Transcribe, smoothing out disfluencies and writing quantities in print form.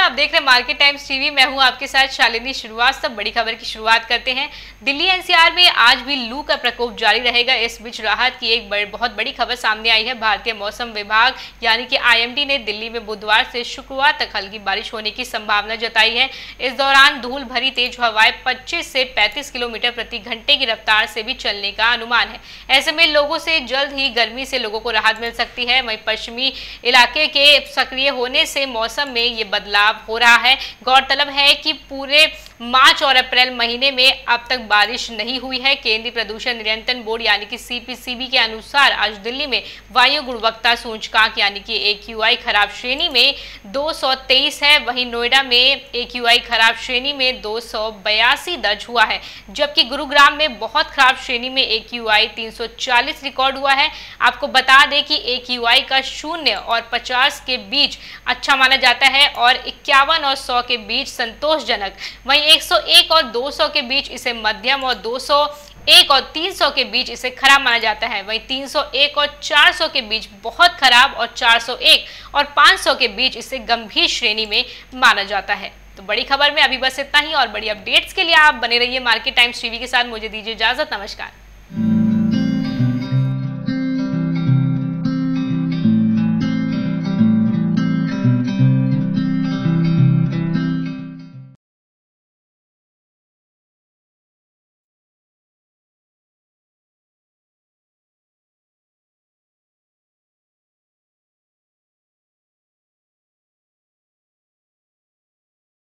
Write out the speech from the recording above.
आप देख रहे हैं मार्केट टाइम्स टीवी। मैं हूं आपके साथ शालिनी श्रीवास्तव। बड़ी खबर की शुरुआत करते हैं। दिल्ली एनसीआर में आज भी लू का प्रकोप जारी रहेगा। इस बीच राहत की एक बहुत बड़ी खबर सामने आई है। भारतीय मौसम विभाग यानी कि आईएमडी ने दिल्ली में बुधवार से शुक्रवार तक हल्की बारिश होने की संभावना जताई है। इस दौरान धूल भरी तेज हवाएं 25 से 35 किलोमीटर प्रति घंटे की रफ्तार से भी चलने का अनुमान है। ऐसे में लोगों से जल्द ही गर्मी से लोगों को राहत मिल सकती है। वहीं पश्चिमी इलाके के सक्रिय होने से मौसम में ये बदलाव हो रहा है। गौरतलब है कि पूरे मार्च और अप्रैल महीने में अब तक बारिश नहीं हुई है। केंद्रीय प्रदूषण नियंत्रण बोर्ड यानी कि सीपीसीबी के अनुसार आज दिल्ली में वायु गुणवत्ता सूचकांक यानी कि AQI खराब श्रेणी में 223 है। वहीं नोएडा में AQI खराब श्रेणी में 282 दर्ज हुआ है, जबकि गुरुग्राम में बहुत खराब श्रेणी में AQI 340 रिकॉर्ड हुआ है। आपको बता दें कि AQI का 0 और 50 के बीच अच्छा माना जाता है और 51 और 100 के बीच संतोषजनक। वहीं 101 और 200 के बीच इसे मध्यम और 201 और 300 के बीच इसे खराब माना जाता है। वहीं 301 और 400 के बीच बहुत खराब और 401 और 500 के बीच इसे गंभीर श्रेणी में माना जाता है। तो बड़ी खबर में अभी बस इतना ही और बड़ी अपडेट्स के लिए आप बने रहिए मार्केट टाइम्स टीवी के साथ। मुझे दीजिए इजाजत। नमस्कार।